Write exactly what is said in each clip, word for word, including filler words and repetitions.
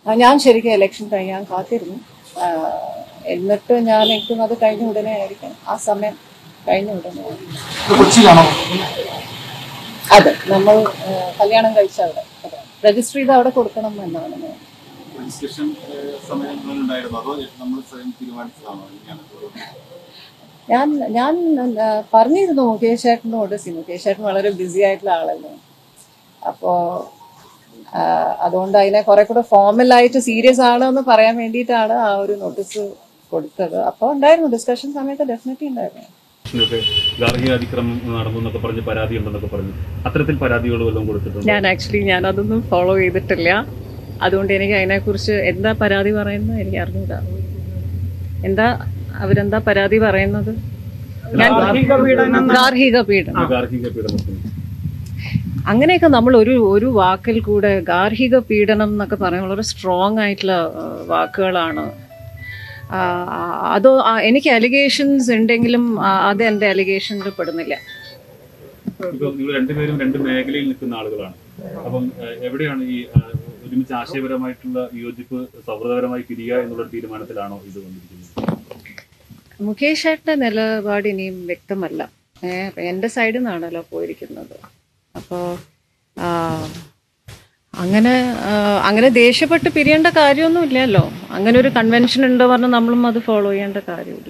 ഞാൻ ശരിക്കും ഇലക്ഷൻ കഴിയാൻ കാത്തിരുന്നു. എന്നിട്ട് ഞാൻ എനിക്കും അത് കഴിഞ്ഞ ഉടനെ ആയിരിക്കും, ആ സമയം കഴിഞ്ഞ ഉടനെ. അതെ, നമ്മൾ കല്യാണം കഴിച്ച അവിടെ രജിസ്റ്റർ ചെയ്ത് അവിടെ കൊടുക്കണം എന്നാണ്. ഞാൻ ഞാൻ പറഞ്ഞിരുന്നു മുകേഷ് ചേട്ടനോട്. സി മുകേഷ് ചേട്ടൻ വളരെ ബിസി ആയിട്ടുള്ള ആളല്ലേ, അപ്പോൾ അതുകൊണ്ട് അതിനെ കുറെ കൂടെ ഫോർമലായിട്ട് സീരിയസ് ആണോ എന്ന് പറയാൻ വേണ്ടിയിട്ടാണ് ആ ഒരു നോട്ടീസ് കൊടുത്തത്. അപ്പോൾ ഉണ്ടായിരുന്നു ഡിസ്കഷൻ സമയത്ത് ഡെഫിനറ്റ്ലി ഉണ്ടായിരുന്നു. ഗാർഹിക അതിക്രമം നടന്നു എന്നൊക്കെ പറഞ്ഞ് പരാതി ഉണ്ടെന്നൊക്കെ പറഞ്ഞു. അത്തരത്തിൽ പരാതികൾ വല്ലതും കൊടുത്തിട്ടുണ്ട്? ഞാൻ ആക്ച്വലി ഞാൻ അതൊന്നും ഫോളോ ചെയ്തിട്ടില്ല. അതുകൊണ്ട് എനിക്ക് അതിനെക്കുറിച്ച് എന്താ പരാതി പറയുന്നത് എനിക്ക് അറിഞ്ഞില്ല. എന്താ അവരെന്താ പരാതി പറയുന്നത്? ഗാർഹിക പീഡനം അങ്ങനെയൊക്കെ നമ്മൾ ഒരു ഒരു വാക്കിൽ കൂടെ ഗാർഹിക പീഡനം എന്നൊക്കെ പറയുന്നത് വളരെ സ്ട്രോങ് ആയിട്ടുള്ള വാക്കുകളാണ്. അതോ എനിക്ക് അലിഗേഷൻസ് ഉണ്ടെങ്കിലും അത് എൻ്റെ അലിഗേഷനിൽ പെടുന്നില്ല. നിങ്ങൾ രണ്ടുപേരും രണ്ട് മേഖലയിൽ നിൽക്കുന്ന ആളുകളാണ്. അപ്പം എവിടെയാണ് ഈ ഒരുമിച്ച് ആശയപരമായിട്ടുള്ള വിയോജിപ്പ് സൗഹൃദപരമായി പിരിയുക എന്നുള്ള തീരുമാനത്തിലാണോ ഇത് വന്നിരിക്കുന്നത്? മുകേഷ് ചേട്ടൻ്റെ നിലപാട് ഇനിയും വ്യക്തമല്ല. എൻ്റെ സൈഡിൽ നിന്നാണല്ലോ പോയിരിക്കുന്നത്. അപ്പോൾ അങ്ങനെ അങ്ങനെ ദേഷ്യപ്പെട്ട് പിരിയേണ്ട കാര്യമൊന്നും ഇല്ലല്ലോ. അങ്ങനെ ഒരു കൺവെൻഷൻ ഉണ്ട് പറഞ്ഞാൽ നമ്മളും അത് ഫോളോ ചെയ്യേണ്ട കാര്യമില്ല.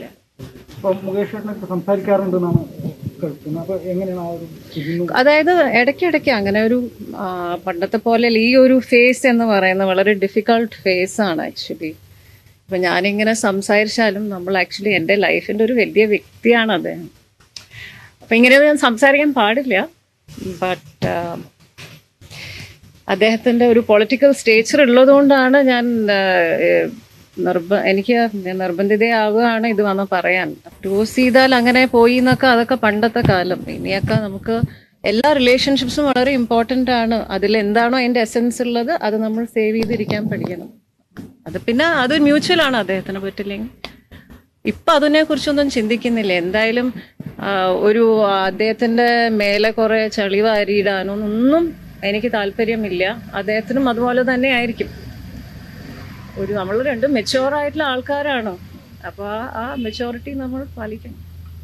അതായത് ഇടയ്ക്കിടയ്ക്ക് അങ്ങനെ ഒരു പണ്ടത്തെ പോലെ ഈ ഒരു ഫേസ് എന്ന് പറയുന്നത് വളരെ ഡിഫിക്കൾട്ട് ഫേസ് ആണ് ആക്ച്വലി. അപ്പം ഞാനിങ്ങനെ സംസാരിച്ചാലും നമ്മൾ ആക്ച്വലി എൻ്റെ ലൈഫിൻ്റെ ഒരു വലിയ വ്യക്തിയാണ് അദ്ദേഹം. അപ്പം ഇങ്ങനെ ഞാൻ സംസാരിക്കാൻ പാടില്ല. ബട്ട് അദ്ദേഹത്തിൻ്റെ ഒരു പൊളിറ്റിക്കൽ സ്റ്റേച്ചർ ഉള്ളതുകൊണ്ടാണ് ഞാൻ നിർബ എനിക്ക് നിർബന്ധിതയാവുകയാണ് ഇത് വന്ന് പറയാൻ. ക്രോസ് ചെയ്താൽ അങ്ങനെ പോയി എന്നൊക്കെ അതൊക്കെ പണ്ടത്തെ കാലം. ഇനിയൊക്കെ നമുക്ക് എല്ലാ റിലേഷൻഷിപ്സും വളരെ ഇമ്പോർട്ടൻ്റ് ആണ്. അതിൽ എന്താണോ അതിൻ്റെ എസെൻസ് ഉള്ളത് അത് നമ്മൾ സേവ് ചെയ്തിരിക്കാൻ പഠിക്കണം. അത് പിന്നെ അത് മ്യൂച്വൽ ആണ്. അദ്ദേഹത്തിന് പറ്റില്ലെങ്കിൽ ഇപ്പം അതിനെക്കുറിച്ചൊന്നും ചിന്തിക്കുന്നില്ല. എന്തായാലും ഒരു അദ്ദേഹത്തിൻ്റെ മേലെ കുറേ ചളി വാരിയിടാനൊന്നും എനിക്ക് താല്പര്യമില്ല. അദ്ദേഹത്തിനും അതുപോലെ തന്നെ ആയിരിക്കും. ഒരു നമ്മൾ രണ്ടും മെച്ചുവർ ആയിട്ടുള്ള ആൾക്കാരാണ്. അപ്പോൾ ആ മെച്ചോറിറ്റി നമ്മൾ പാലിക്കണം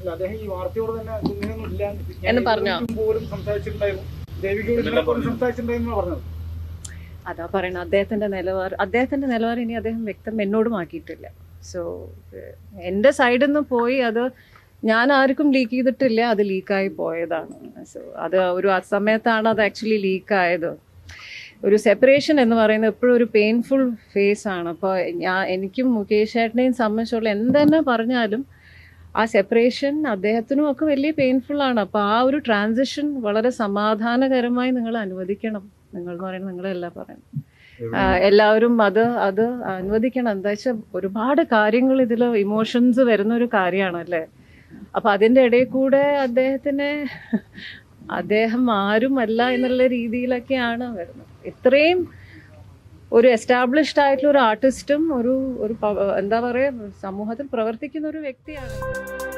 എന്ന് പറഞ്ഞോ? അതാ പറയണ അദ്ദേഹത്തിൻ്റെ നിലവാരം അദ്ദേഹത്തിൻ്റെ നിലവാരം ഇനി അദ്ദേഹം വ്യക്തം എന്നോടും ആക്കിയിട്ടില്ല. സോ എൻ്റെ സൈഡിൽ നിന്ന് പോയി അത് ഞാൻ ആർക്കും ലീക്ക് ചെയ്തിട്ടില്ല. അത് ലീക്കായി പോയതാണ്. സോ അത് ഒരു അസമയത്താണ് അത് ആക്ച്വലി ലീക്കായത്. ഒരു സെപ്പറേഷൻ എന്ന് പറയുന്നത് എപ്പോഴും ഒരു പെയിൻഫുൾ ഫേസ് ആണ്. അപ്പോൾ ഞാൻ എനിക്കും മുകേഷ് ചേട്ടനെയും സംബന്ധിച്ചുള്ള എന്തെന്നെ പറഞ്ഞാലും ആ സെപ്പറേഷൻ അദ്ദേഹത്തിനും ഒക്കെ വലിയ പെയിൻഫുള്ളാണ്. അപ്പോൾ ആ ഒരു ട്രാൻസിഷൻ വളരെ സമാധാനകരമായി നിങ്ങൾ അനുവദിക്കണം. നിങ്ങൾ എന്ന് പറയുന്നത് നിങ്ങളല്ല പറയുന്നത്, എല്ലാവരും അത് അത് അനുവദിക്കണം. എന്താ വെച്ചാൽ ഒരുപാട് കാര്യങ്ങൾ ഇതിൽ ഇമോഷൻസ് വരുന്ന ഒരു കാര്യമാണല്ലേ. അപ്പം അതിൻ്റെ ഇടയിൽ കൂടെ അദ്ദേഹത്തിന് അദ്ദേഹം ആരുമല്ല എന്നുള്ള രീതിയിലൊക്കെയാണ് വരുന്നത്. ഇത്രയും ഒരു എസ്റ്റാബ്ലിഷ്ഡ് ആയിട്ടുള്ള ഒരു ആർട്ടിസ്റ്റും ഒരു ഒരു എന്താ പറയുക സമൂഹത്തിൽ പ്രവർത്തിക്കുന്ന ഒരു വ്യക്തിയാണ്.